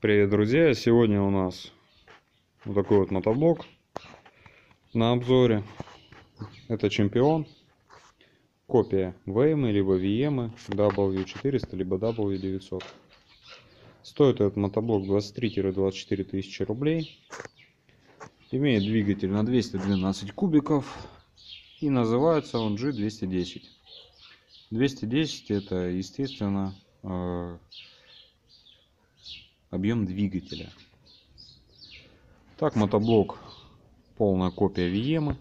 Привет, друзья! Сегодня у нас вот такой вот мотоблок на обзоре. Это Чемпион, копия VM, либо VM, W400, либо W900. Стоит этот мотоблок 23-24 тысячи рублей. Имеет двигатель на 212 кубиков и называется он G210. 210 это, естественно, объем двигателя. Так, мотоблок полная копия VM.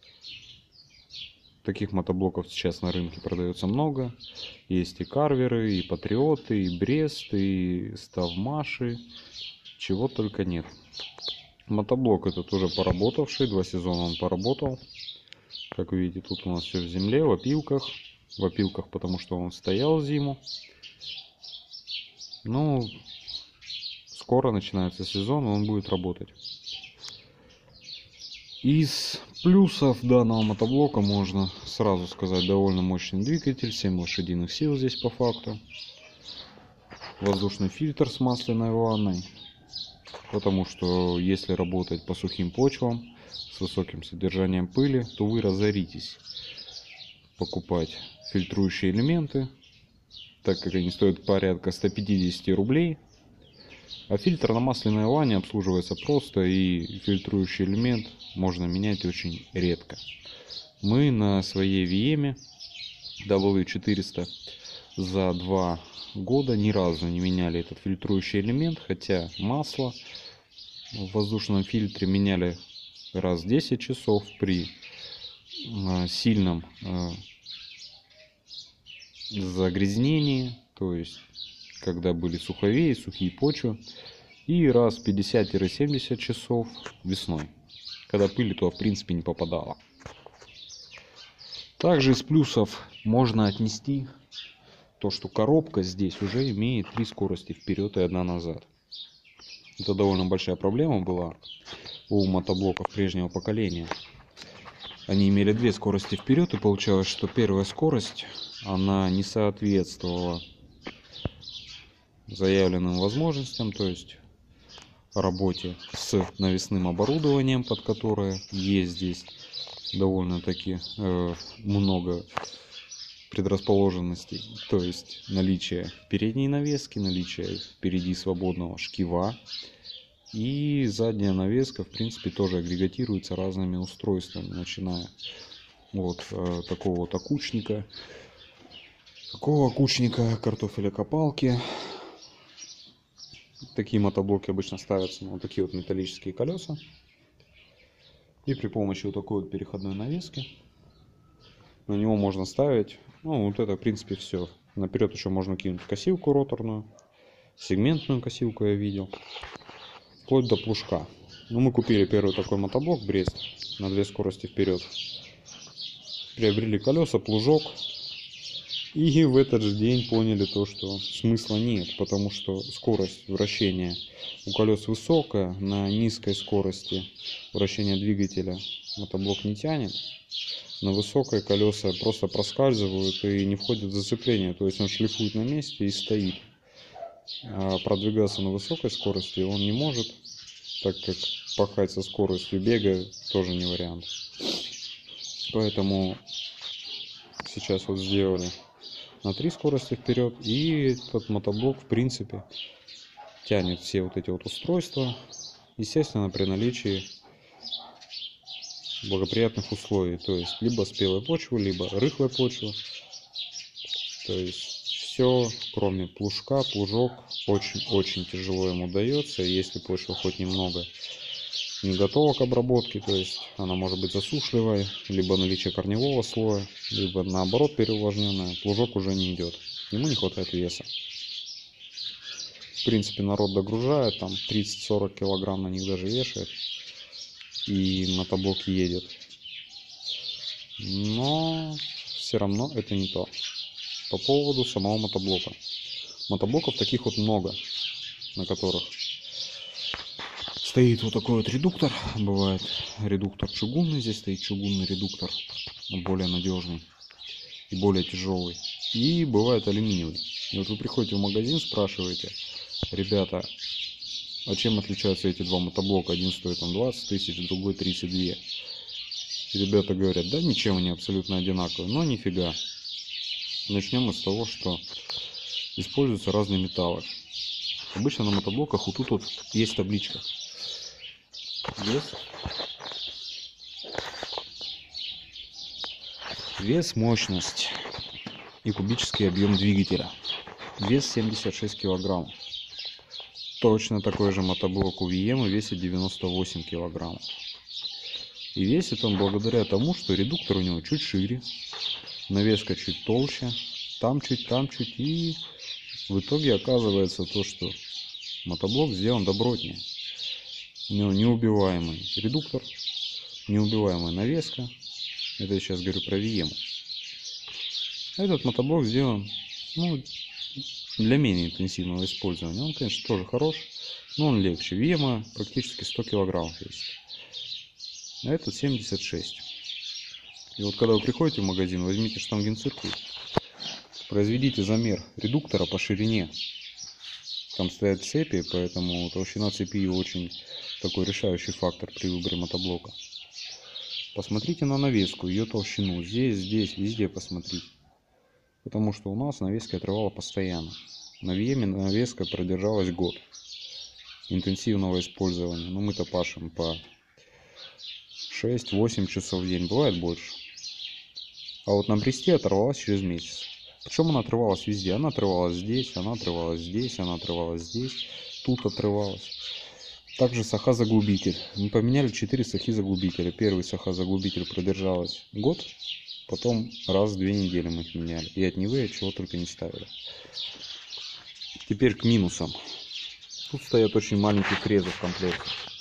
Таких мотоблоков сейчас на рынке продается много. Есть и карверы, и патриоты, и Брест, и ставмаши. Чего только нет. Мотоблок этот уже поработавший. 2 сезона он поработал. Как видите, тут у нас все в земле, в опилках. В опилках, потому что он стоял зиму. Ну, скоро начинается сезон, и он будет работать. Из плюсов данного мотоблока можно сразу сказать: довольно мощный двигатель, 7 лошадиных сил здесь по факту. Воздушный фильтр с масляной ванной, потому что если работать по сухим почвам с высоким содержанием пыли, то вы разоритесь покупать фильтрующие элементы, так как они стоят порядка 150 рублей. А фильтр на масляной ванне обслуживается просто, и фильтрующий элемент можно менять очень редко. Мы на своей VM W400 за 2 года ни разу не меняли этот фильтрующий элемент, хотя масло в воздушном фильтре меняли раз в 10 часов при сильном загрязнении, то есть когда были суховеи, сухие почвы, и раз в 50-70 часов весной, когда пыль то в принципе не попадала. Также из плюсов можно отнести то, что коробка здесь уже имеет 3 скорости вперед и 1 назад. Это довольно большая проблема была у мотоблоков прежнего поколения. Они имели 2 скорости вперед, и получалось, что первая скорость она не соответствовала заявленным возможностям, то есть работе с навесным оборудованием, под которое есть здесь довольно-таки много предрасположенностей, то есть наличие передней навески, наличие впереди свободного шкива, и задняя навеска в принципе тоже агрегатируется разными устройствами, начиная от такого вот окучника, картофелекопалки. Такие мотоблоки обычно ставятся на вот такие вот металлические колеса, и при помощи вот такой вот переходной навески на него можно ставить, ну вот это в принципе все. Наперед еще можно кинуть косилку роторную, сегментную косилку я видел, вплоть до плужка. Но мы купили первый такой мотоблок Брест на 2 скорости вперед, приобрели колеса, плужок, и в этот же день поняли то, что смысла нет, потому что скорость вращения у колес высокая, на низкой скорости вращения двигателя мотоблок не тянет, на высокой колеса просто проскальзывают и не входят в зацепление, то есть он шлифует на месте и стоит. А продвигаться на высокой скорости он не может, так как пахать со скоростью бега тоже не вариант. Поэтому сейчас вот сделали на 3 скорости вперед, и этот мотоблок в принципе тянет все вот эти вот устройства, естественно, при наличии благоприятных условий, то есть либо спелой почвы, либо рыхлой почвы, то есть все кроме плужка. Плужок очень тяжело ему дается, если почва хоть немного не готова к обработке, то есть она может быть засушливой, либо наличие корневого слоя, либо наоборот переувлажненная, плужок уже не идет, ему не хватает веса. В принципе, народ догружает, там 30-40 килограмм на них даже вешает, и мотоблок едет, но все равно это не то. По поводу самого мотоблока, мотоблоков таких вот много, на которых стоит вот такой вот редуктор. Бывает редуктор чугунный, здесь стоит чугунный редуктор, более надежный и более тяжелый, и бывает алюминиевый. И вот вы приходите в магазин, спрашиваете: ребята, А чем отличаются эти два мотоблока? Один стоит там 20 тысяч, другой 32. И ребята говорят, да ничем они абсолютно одинаковые. Но нифига. Начнем мы с того, что используются разные металлы. Обычно на мотоблоках вот тут вот есть табличка. Вес, мощность и кубический объем двигателя. Вес 76 килограммов. Точно такой же мотоблок у VM весит 98 килограммов. И весит он благодаря тому, что редуктор у него чуть шире, навеска чуть толще, там чуть. И в итоге оказывается то, что мотоблок сделан добротнее. У него неубиваемый редуктор, неубиваемая навеска. Это я сейчас говорю про VM. Этот мотоблок сделан для менее интенсивного использования. Он, конечно, тоже хорош, но он легче. VM практически 100 килограммов весит. А этот 76. И вот когда вы приходите в магазин, возьмите штангенциркуль, произведите замер редуктора по ширине. Там стоят цепи, поэтому толщина цепи очень такой решающий фактор при выборе мотоблока. Посмотрите на навеску, ее толщину. Здесь, везде посмотрите. Потому что у нас навеска отрывала постоянно. На VM навеска продержалась год интенсивного использования. Но мы-то пашем по 6-8 часов в день, бывает больше. А вот на бресте оторвалась через месяц. Причем она отрывалась везде. Она отрывалась здесь, она отрывалась здесь, она отрывалась здесь. Тут отрывалась. Также саха-заглубитель. Мы поменяли 4 сахи-заглубителя. Первый саха-заглубитель продержалась год. Потом раз в 2 недели мы их меняли. И от Нивы, чего только не ставили. Теперь к минусам. Тут стоят очень маленькие фрезы в комплекте.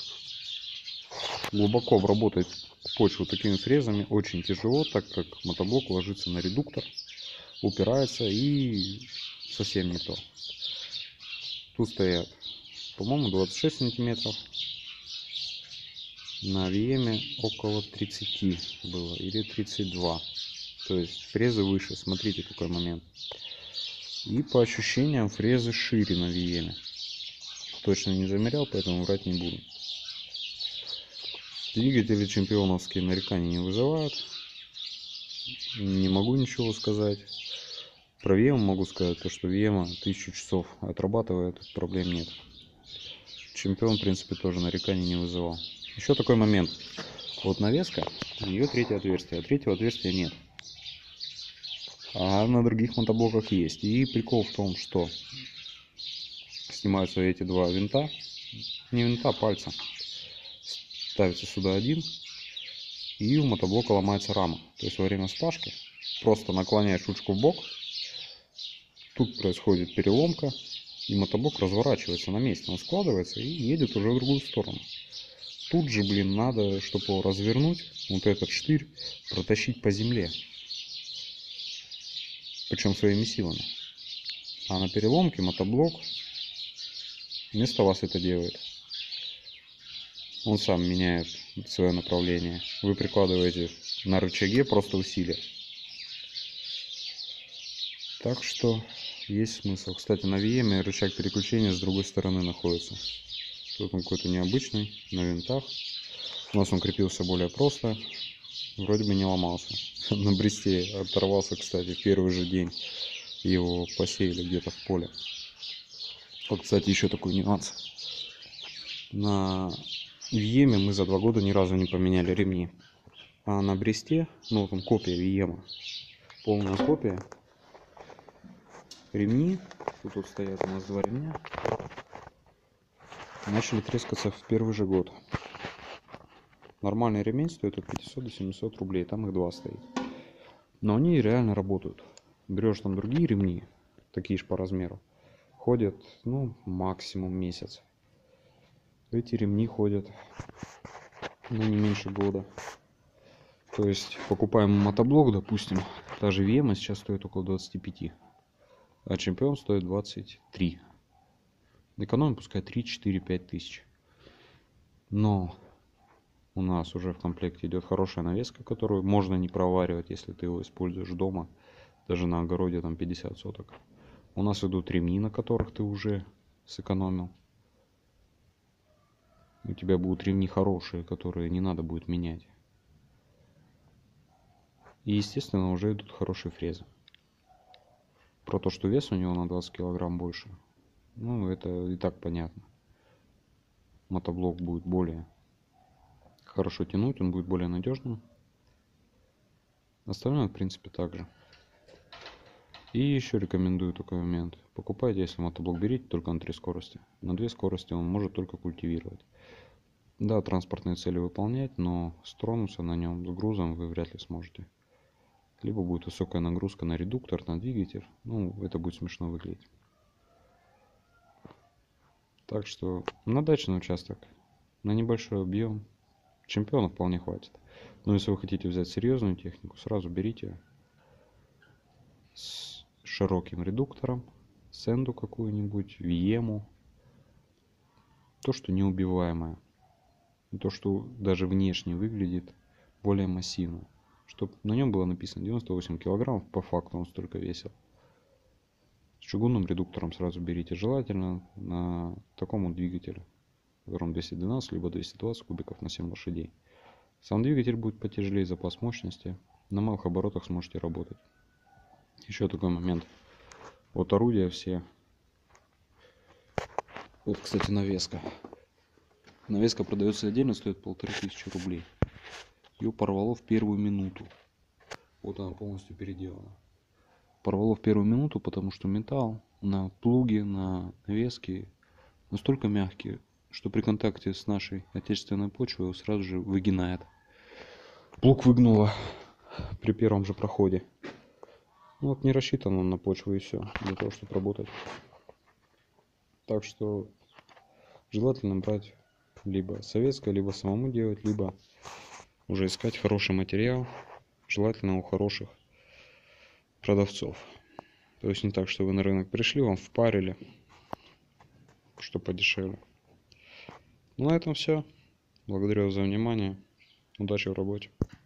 Глубоко обработать почву такими фрезами очень тяжело, так как мотоблок ложится на редуктор, упирается и совсем не то. Тут стоят, по-моему, 26 сантиметров. На VM около 30 было или 32. То есть фрезы выше. Смотрите, какой момент. И по ощущениям фрезы шире на VM. Точно не замерял, поэтому врать не буду. Двигатели чемпионовские нареканий не вызывают. Не могу ничего сказать. Про VM могу сказать, то, что VM 1000 часов отрабатывает, проблем нет. Чемпион, в принципе, тоже нареканий не вызывал. Еще такой момент. Вот навеска, у нее третье отверстие, а третьего отверстия нет. А на других мотоблоках есть. И прикол в том, что снимаются эти два винта. Не винта, а пальца. Ставится сюда один. И у мотоблока ломается рама. То есть во время спашки просто наклоняешь ручку в бок. Тут происходит переломка. И мотоблок разворачивается на месте. Он складывается и едет уже в другую сторону. Тут же, надо, чтобы его развернуть, вот этот штырь протащить по земле. Причем своими силами. А на переломке мотоблок вместо вас это делает. Он сам меняет свое направление. Вы прикладываете на рычаге просто усилие. Так что есть смысл. Кстати, на VM рычаг переключения с другой стороны находится. Тут он какой-то необычный, на винтах. У нас он крепился более просто. Вроде бы не ломался. На бресте оторвался, кстати, в первый же день. Его посеяли где-то в поле. Вот, кстати, еще такой нюанс. На VM мы за 2 года ни разу не поменяли ремни. А на бресте, вот он копия VM. Полная копия. Ремни, тут вот стоят у нас 2 ремня. Начали трескаться в первый же год. Нормальный ремень стоит от 500 до 700 рублей, там их 2 стоит. Но они реально работают. Берешь там другие ремни, такие же по размеру, ходят, максимум месяц. Эти ремни ходят, не меньше года. То есть покупаем мотоблок, допустим, та же VM сейчас стоит около 25, а чемпион стоит 23. Экономим пускай 3, 4, 5 тысяч. Но у нас уже в комплекте идет хорошая навеска, которую можно не проваривать, если ты его используешь дома, даже на огороде там 50 соток. У нас идут ремни, на которых ты уже сэкономил. У тебя будут ремни хорошие, которые не надо будет менять. И, естественно, уже идут хорошие фрезы. Про то, что вес у него на 20 килограмм больше, ну, это и так понятно. Мотоблок будет более хорошо тянуть, он будет более надежным. Остальное, в принципе, так же. И еще рекомендую такой момент. Покупайте, если мотоблок, берите только на 3 скорости. На 2 скорости он может только культивировать. Да, транспортные цели выполнять, но стронуться на нем с грузом вы вряд ли сможете. Либо будет высокая нагрузка на редуктор, на двигатель. Ну, это будет смешно выглядеть. Так что на дачный участок, на небольшой объем, чемпиона вполне хватит. Но если вы хотите взять серьезную технику, сразу берите с широким редуктором, сенду какую-нибудь, виему. То, что неубиваемое. То, что даже внешне выглядит более массивно. Чтобы на нем было написано 98 килограммов, по факту он столько весил. С чугунным редуктором сразу берите. Желательно на таком вот двигателе, в котором 212 либо 220 кубиков на 7 лошадей. Сам двигатель будет потяжелее, запас мощности. На малых оборотах сможете работать. Еще такой момент. Вот орудия все. Вот, кстати, навеска. Навеска продается отдельно, стоит 1500 рублей. Ее порвало в первую минуту. Вот она полностью переделана. Порвало в первую минуту, потому что металл на плуге, на навеске настолько мягкий, что при контакте с нашей отечественной почвой его сразу же выгинает. Плуг выгнуло при первом же проходе. Ну, вот не рассчитан он на почву и все, для того, чтобы работать. Так что желательно брать либо советское, либо самому делать, либо уже искать хороший материал, желательно у хороших продавцов. То есть не так, что вы на рынок пришли, вам впарили, что подешевле. Ну, на этом все. Благодарю вас за внимание. Удачи в работе.